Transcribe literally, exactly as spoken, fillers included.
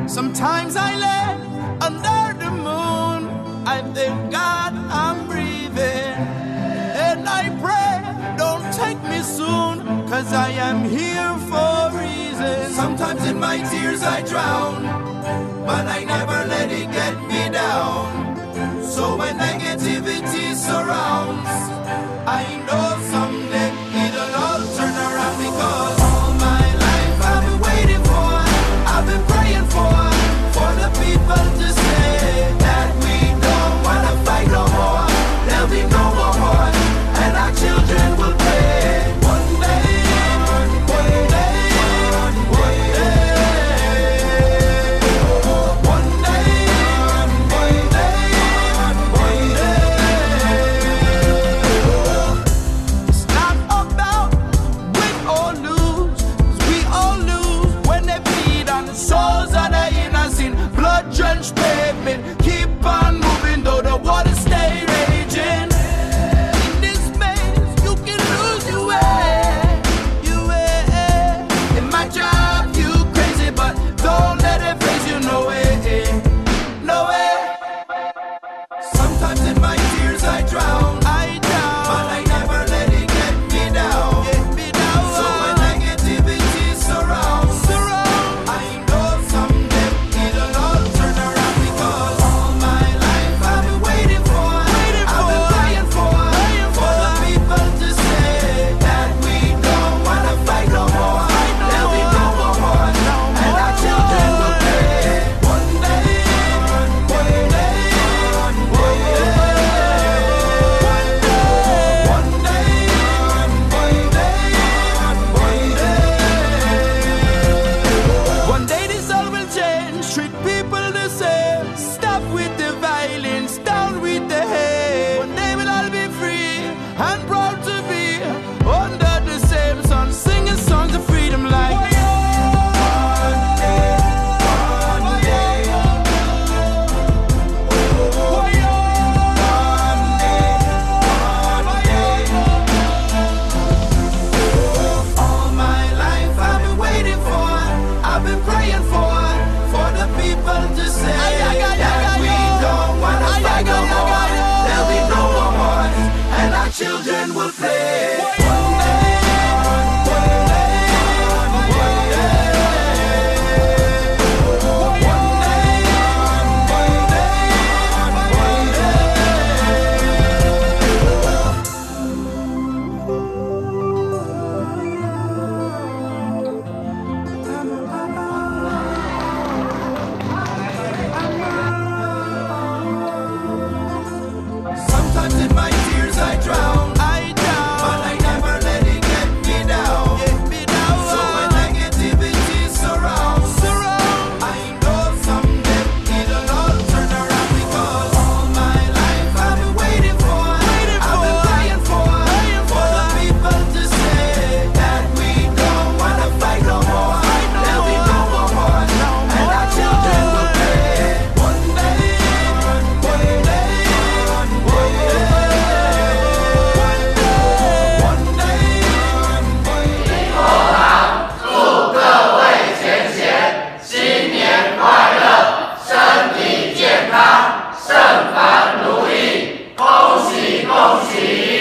Sometimes I lay under the moon, I thank God I'm breathing. And I pray, don't take me soon, cause I am here for a reason. Sometimes in my tears I drown, but I never let it get me down. So when negativity surrounds, I know someday it'll all turn around. Because all my life I've been waiting for, I've been praying for, for the people to say that we don't wanna fight no more. There'll be no more war, and our children will pay. One day, one day, one day, one day, one day, one day. It's not about win or lose, 'cause we all lose when they bleed on the souls of the innocent. Blood-drenched pavement, keep on moving though the water stay raging. In this maze, you can lose your way, your way. It might drive you crazy, but don't let it phase you, no way, no way. Sometimes in my tears I drown, I drown, but I never let it get me down, get me down. So when negativity surrounds, surround, I know someday it'll all turn around. Because all my life I've been waiting for, waiting I've been praying for, praying for the people to say that we don't wanna fight no more. There'll be no more war, and our children will pay. One day, one day, one day, one day, one day. One day this all will change, treat people the same. Stop with the violence, down with the hate. One day we'll all be free and proud to be under the same sun, singing songs of freedom like one day, one day, one day. All my life I've been waiting for, I've been praying for, for the people to say that we don't wanna fight no more. There'll be no more wars, and our children will play. One day, one day, one day, one day, one Sometimes in my tears I drown, I drown, but I never let it get me down, get me down. So when negativity surrounds, surround, I know someday it'll all turn around. Because all my life I've been waiting for, waiting I've been praying for, praying for the people to say that we don't wanna fight no more. There'll be no more war, and our children will pay. One day, one day, one day, one day, one day. 祝各位前贤新年快乐，身体健康，盛凡如意，恭喜恭喜！